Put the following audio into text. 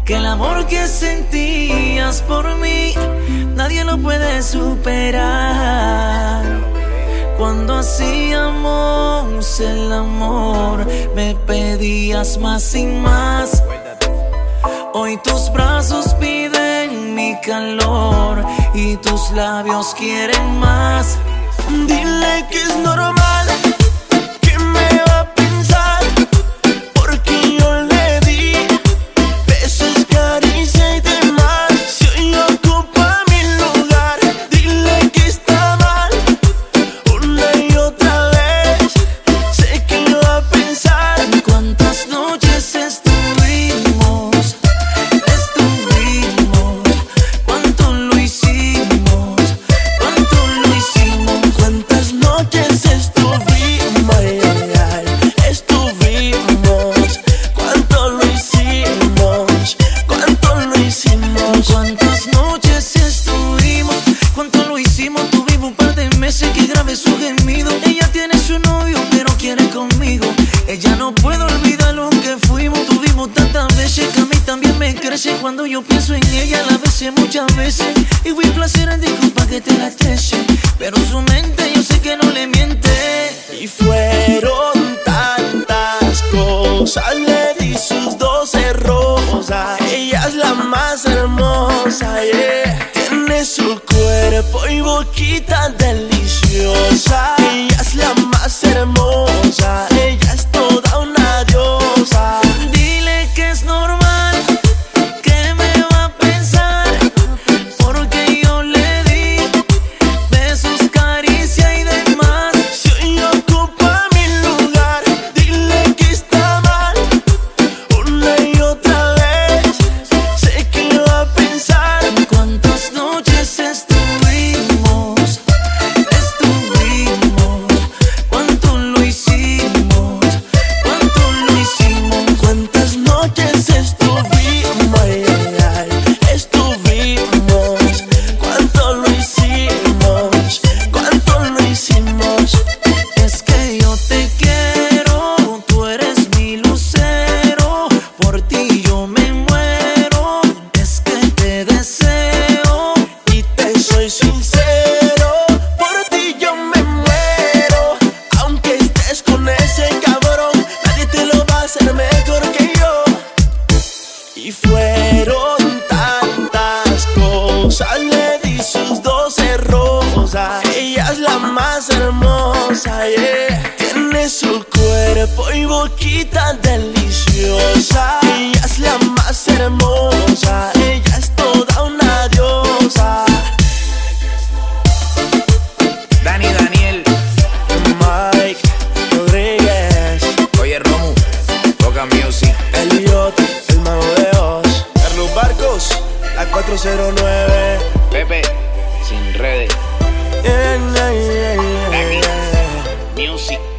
que el amor que sentías por mí nadie lo puede superar. Cuando hacíamos el amor me pedías más y más. Hoy tus brazos piden mi calor y tus labios quieren más. Dile que es normal, que me va a pensar, porque yo le di besos, caricia y demás. Si hoy ocupa mi lugar, dile que está mal, una y otra vez. Sé que va a pensar cuántas noches estuvimos, cuánto lo hicimos, cuántas noches estuvimos, ay, ay, ay, estuvimos, cuánto lo hicimos, cuánto lo hicimos. cuántas noches estuvimos, cuánto lo hicimos. Tuvimos un par de meses que grabé su gemido. Ella tiene su novio pero quiere conmigo. Ella no puede olvidar lo que fuimos. Tuvimos tantas veces que a mí también me crece cuando yo pienso en ella. La besé muchas veces y fui placer en disculpa que te la estrese, pero su mente yo sé que no le miente. Y fueron tantas cosas, le di sus 12 rosas. Ella es la más hermosa, yeah. Tiene su cuerpo y boquita deliciosa. Ella es la más hermosa, ella es toda una diosa. Dile que es normal, que me va a pensar, porque yo le di besos, caricia y demás. Si hoy ocupa mi lugar, dile que está mal, una y otra vez. Sé que va a pensar Cuántas noches estuvimos, cuánto lo hicimos, cuántas noches estuvimos, ay, ay, ay, estuvimos, cuánto lo hicimos, cuánto lo hicimos. Es que yo te quiero, tú eres mi lucero, por ti yo me muero, es que te deseo. Y te soy sincero, por ti yo me muero. Aunque estés con ese cabrón, nadie te lo va a hacer mejor que yo. Y fueron tantas cosas, le di sus 12 rosas. Ella es la más hermosa, yeah. Tiene su cuerpo y boquita deliciosa. Ella es la más hermosa, ella es toda una diosa. Daniel, Mike Rodríguez, oye Romu, Boca Music. Elliot, el mago de Oz, Carlos Barcos, la 409. Pepe, sin redes. Yeah, yeah, yeah, yeah, yeah. Music.